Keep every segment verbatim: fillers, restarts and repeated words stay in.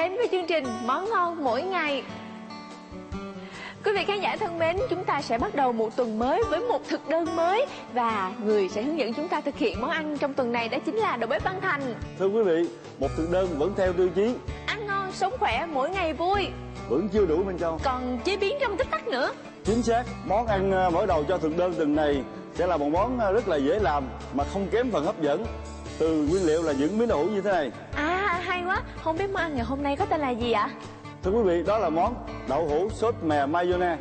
đến với chương trình Món Ngon Mỗi Ngày. Quý vị khán giả thân mến, chúng ta sẽ bắt đầu một tuần mới với một thực đơn mới. Và người sẽ hướng dẫn chúng ta thực hiện món ăn trong tuần này đó chính là đầu bếp Văn Thành. Thưa quý vị, một thực đơn vẫn theo tiêu chí ăn ngon, sống khỏe, mỗi ngày vui. vẫn chưa đủ Minh Châu, còn chế biến trong tích tắc nữa. Chính xác, món ăn mở đầu cho thực đơn tuần này sẽ là một món rất là dễ làm mà không kém phần hấp dẫn. Từ nguyên liệu là những miếng đậu hũ như thế này. À, hay quá. Không biết món ăn ngày hôm nay có tên là gì ạ? Thưa quý vị, đó là món đậu hũ sốt mè mayonnaise.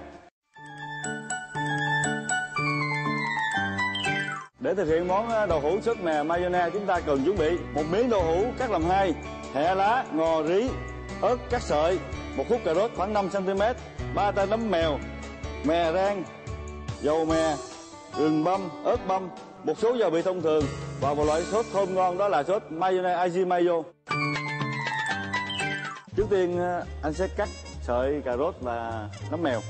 Để thực hiện món đậu hũ sốt mè mayonnaise, chúng ta cần chuẩn bị một miếng đậu hũ cắt làm hai, hẹ lá, ngò rí, ớt cắt sợi, một khúc cà rốt khoảng năm xăng ti mét, ba tay nấm mèo, mè rang, dầu mè, gừng băm, ớt băm, một số gia vị thông thường và một loại sốt thơm ngon, đó là sốt mayonnaise aji mayo. Trước tiên anh sẽ cắt sợi cà rốt và nấm mèo.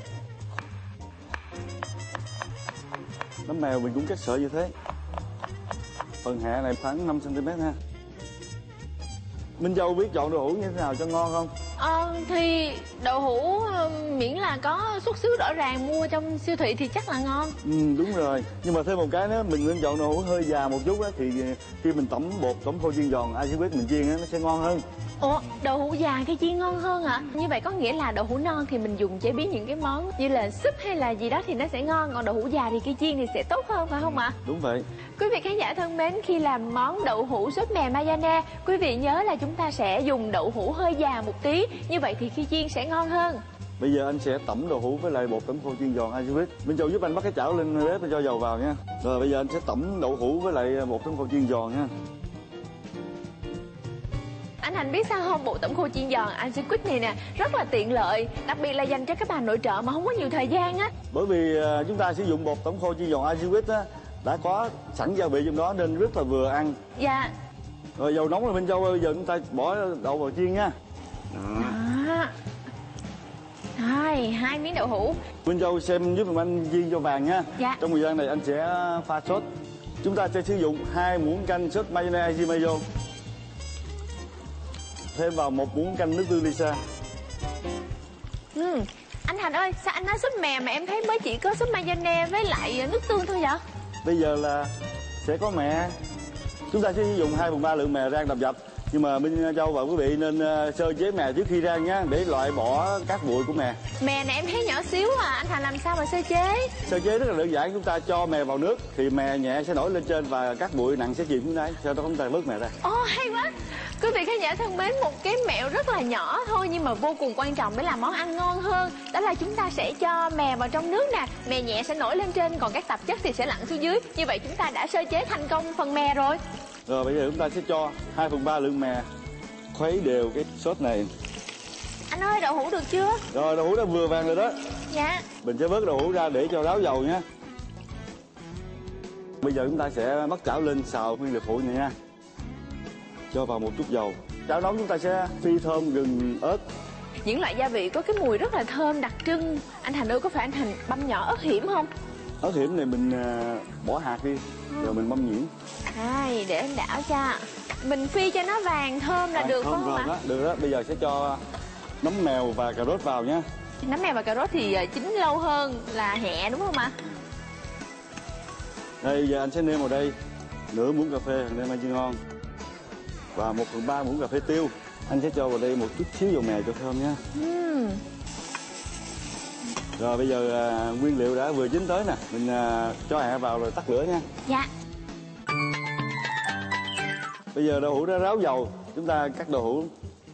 Nấm mèo mình cũng cắt sợi như thế. Phần hẹ này khoảng năm xăng ti mét ha. Minh Châu biết chọn đậu hũ như thế nào cho ngon không? Ờ, thì đậu hũ miễn là có xuất xứ rõ ràng, mua trong siêu thị thì chắc là ngon. Ừ, đúng rồi. Nhưng mà thêm một cái nữa, mình nên chọn đậu hũ hơi già một chút á, thì khi mình tẩm bột, tẩm khô chiên giòn, ai sẽ biết mình chiên á, nó sẽ ngon hơn. Ủa, đậu hũ già cái chiên ngon hơn hả? Như vậy có nghĩa là đậu hũ non thì mình dùng chế biến những cái món như là súp hay là gì đó thì nó sẽ ngon, còn đậu hũ già thì khi chiên thì sẽ tốt hơn, phải không ạ? Đúng vậy. Quý vị khán giả thân mến, khi làm món đậu hũ sốt mè mayonnaise, quý vị nhớ là chúng ta sẽ dùng đậu hũ hơi già một tí, như vậy thì khi chiên sẽ ngon hơn. Bây giờ anh sẽ tẩm đậu hũ với lại bột tẩm khô chiên giòn ai sẽ biết. Minh Châu giúp anh bắt cái chảo lên bếp, cho dầu vào nha. Rồi bây giờ anh sẽ tẩm đậu hũ với lại bột tẩm khô chiên giòn nha. Anh Thành biết sao không? Bộ tẩm khô chiên giòn anh sẽ quýt này nè rất là tiện lợi, đặc biệt là dành cho các bà nội trợ mà không có nhiều thời gian á. Bởi vì uh, chúng ta sử dụng bột tẩm khô chiên giòn Aziwit á, đã có sẵn gia vị trong đó nên rất là vừa ăn. Dạ. Rồi dầu nóng rồi Minh Châu, bây giờ chúng ta bỏ đậu vào chiên nha. Đó. Rồi, hai miếng đậu hũ. Minh Châu xem giúp anh chiên cho vàng nha. Dạ. Trong thời gian này anh sẽ pha sốt. Chúng ta sẽ sử dụng hai muỗng canh sốt mayonnaise Aji-mayo. Thêm vào một muỗng canh nước tương Lisa. Ừ. Anh Thành ơi, sao anh nói súp mè mà em thấy mới chỉ có súp mayonnaise với lại nước tương thôi vậy? Bây giờ là sẽ có mè. Chúng ta sẽ sử dụng hai phần ba lượng mè rang đập dập. Nhưng mà Minh Châu và quý vị nên sơ chế mè trước khi rang nhé, để loại bỏ các bụi của mè. Mè này em thấy nhỏ xíu à, anh Thành làm sao mà sơ chế? Sơ chế rất là đơn giản, chúng ta cho mè vào nước thì mè nhẹ sẽ nổi lên trên và các bụi nặng sẽ chìm xuống đáy, sau đó chúng ta vớt mè ra. Ồ, oh, hay quá. Quý vị khán giả thân mến, một cái mẹo rất là nhỏ thôi nhưng mà vô cùng quan trọng để làm món ăn ngon hơn, đó là chúng ta sẽ cho mè vào trong nước nè, mè nhẹ sẽ nổi lên trên, còn các tạp chất thì sẽ lặn xuống dưới. Như vậy chúng ta đã sơ chế thành công phần mè rồi. Rồi bây giờ chúng ta sẽ cho hai phần ba lượng mè, khuấy đều cái sốt này. Anh ơi, đậu hũ được chưa? Rồi, đậu hũ đã vừa vàng rồi đó. Dạ. Mình sẽ vớt đậu hũ ra để cho ráo dầu nha. Bây giờ chúng ta sẽ bắt chảo lên xào nguyên liệu phụ này nha. Cho vào một chút dầu. Chảo nóng chúng ta sẽ phi thơm gừng, ớt. Những loại gia vị có cái mùi rất là thơm đặc trưng. Anh Thành ơi, có phải anh Thành băm nhỏ ớt hiểm không? Ớt hiểm này mình bỏ hạt đi, ừ. Rồi mình băm nhuyễn. Đây, để em đảo cho. Mình phi cho nó vàng thơm là vàng được không ạ? Đó, được đó. Bây giờ sẽ cho nấm mèo và cà rốt vào nhé. Nấm mèo và cà rốt thì chín lâu hơn là hẹ đúng không ạ? Đây, giờ anh sẽ nêm vào đây nửa muỗng cà phê nêm ăn cho ngon. Và một phần ba muỗng cà phê tiêu. Anh sẽ cho vào đây một chút xíu dầu mè cho thơm nha. uhm. Rồi bây giờ à, nguyên liệu đã vừa chín tới nè. Mình à, cho hẹ vào rồi tắt lửa nha. Dạ. Bây giờ đậu hũ đã ráo dầu, chúng ta cắt đậu hũ.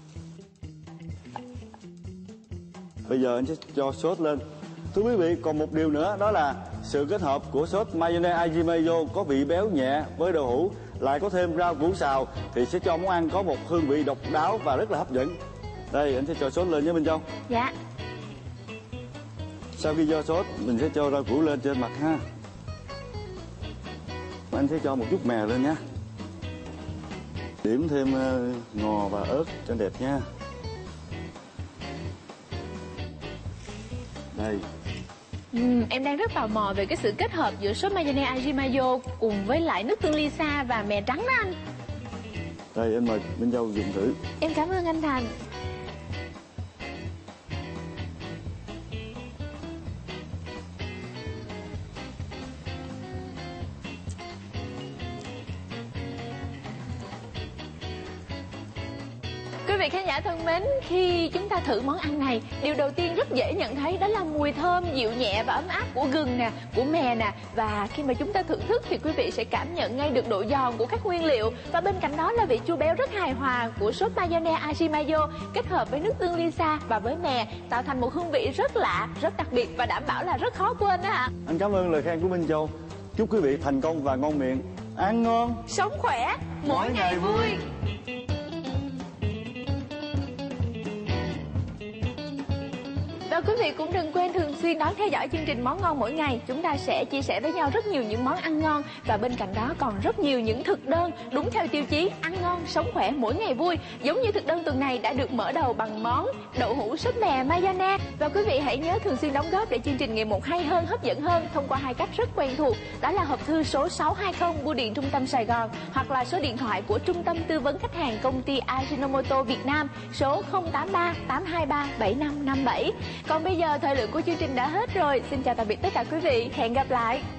Bây giờ anh sẽ cho sốt lên. Thưa quý vị, còn một điều nữa, đó là sự kết hợp của sốt mayonnaise Aji Mayo có vị béo nhẹ với đậu hũ, lại có thêm rau củ xào thì sẽ cho món ăn có một hương vị độc đáo và rất là hấp dẫn. Đây, anh sẽ cho sốt lên nhé Minh Châu. Dạ. Sau khi cho sốt, mình sẽ cho rau củ lên trên mặt ha. Anh sẽ cho một chút mè lên nhé. Điểm thêm ngò và ớt cho đẹp nha. Đây. Ừ, em đang rất tò mò về cái sự kết hợp giữa sốt mayonnaise Aji Mayo cùng với lại nước tương Lisa và mè trắng đó anh. Đây, anh mời Minh Châu dùng thử. Em cảm ơn anh Thành. vị khán giả thân mến, khi chúng ta thử món ăn này, điều đầu tiên rất dễ nhận thấy đó là mùi thơm dịu nhẹ và ấm áp của gừng nè, của mè nè. Và khi mà chúng ta thưởng thức thì quý vị sẽ cảm nhận ngay được độ giòn của các nguyên liệu. Và bên cạnh đó là vị chua béo rất hài hòa của sốt mayonnaise Aji Mayo kết hợp với nước tương Lisa và với mè, tạo thành một hương vị rất lạ, rất đặc biệt và đảm bảo là rất khó quên đó ạ. Anh cảm ơn lời khen của Minh Châu. Chúc quý vị thành công và ngon miệng. Ăn ngon, sống khỏe, mỗi, mỗi ngày vui. Và quý vị cũng đừng quên thường xuyên đón theo dõi chương trình Món Ngon Mỗi Ngày. Chúng ta sẽ chia sẻ với nhau rất nhiều những món ăn ngon. Và bên cạnh đó còn rất nhiều những thực đơn đúng theo tiêu chí ăn ngon, sống khỏe, mỗi ngày vui. Giống như thực đơn tuần này đã được mở đầu bằng món đậu hũ sốt mè mayonnaise. Và quý vị hãy nhớ thường xuyên đóng góp để chương trình ngày một hay hơn, hấp dẫn hơn thông qua hai cách rất quen thuộc. Đó là hộp thư số sáu hai không Bưu điện Trung tâm Sài Gòn hoặc là số điện thoại của Trung tâm Tư vấn Khách hàng Công ty Ajinomoto Việt Nam số không tám ba tám hai ba bảy năm năm bảy. Còn bây giờ thời lượng của chương trình đã hết rồi. Xin chào tạm biệt tất cả quý vị. Hẹn gặp lại.